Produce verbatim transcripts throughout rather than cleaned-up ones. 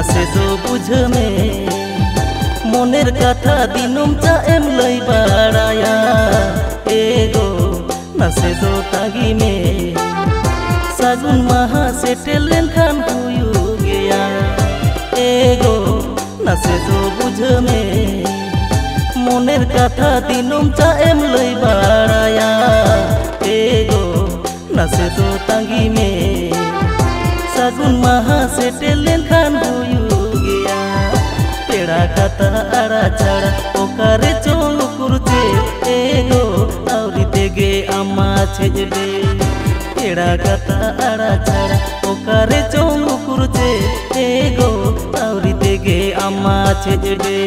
नासे जो बुझ में मोनेर कथा दिनुम चा एम लई बाड़ाया एगो नासे जो तागी में सागुन माहा सेटेल लेनखान हुयु गया एगो नासे जो बुझ में मोनेर कथा दिनुम चा एम लई बाड़ाया एगो नासे जो तागी में सागुन माहा सेटेल लेनखान हुयु गया पेड़ा कथा आड़ा छाड़ा ओकारे चोंग कुरुचे एगो आउरी तेगे आमा छेजबे पेड़ा कथा आड़ा छाड़ा ओकारे चोंग कुरुचे एगो आउरी तेगे आमा छेजबे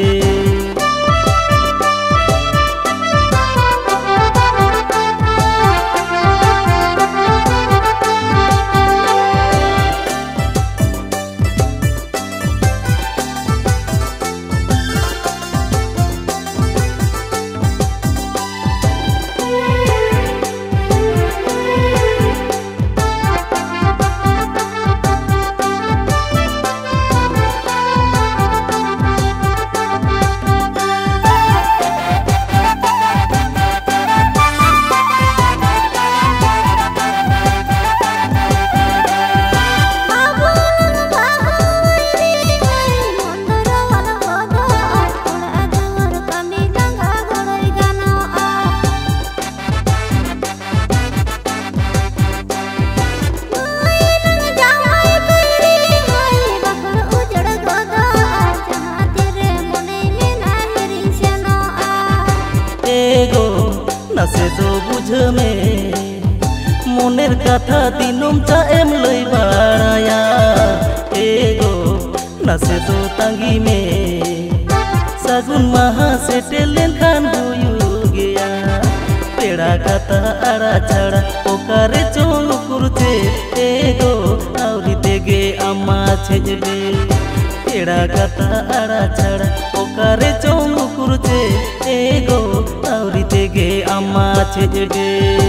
नासे जो बुझ में मोनेर कथा दिनुम चा एम लई बाड़ाया एगो नासे जो तांगी में सागुन माहा सेटेल लेनखान हुयु गया पेड़ा कथा आड़ा छाड़ा ओकारे चोंग कुरुचे एगो आउरी तेगे आमा छेजबे पेड़ा कथा आड़ा छाड़ा ओकारे चोंग कुरुचे एगो आउरी तेगे आमा छेजबे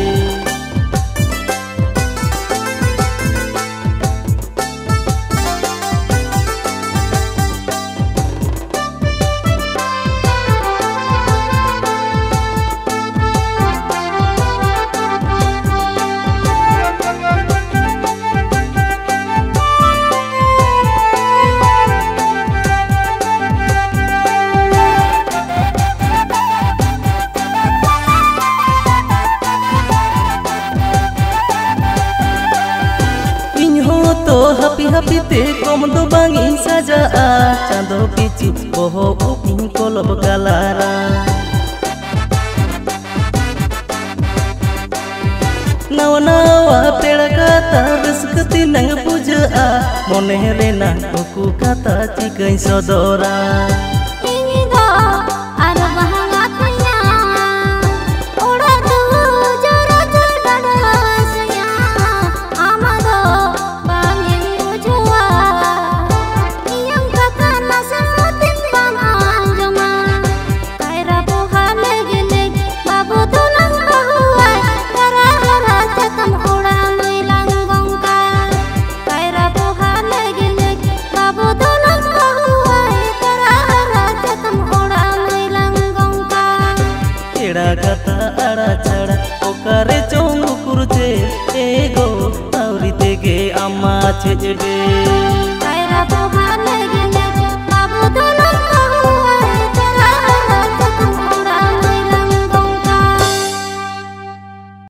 तो हापी हापी ते कम दो बांगी साजा चांदो पिची बोहो उपिन कोलब गालारा नावा नावा पेड़ा कथा रसकती नंग पूजा मोने रेना उकु कथा चिकई सदोरा पेड़ा कथा आड़ा छाड़ा ओकारे चोंग कुरुचे एगो आउरी तेगे आमा छेजबे।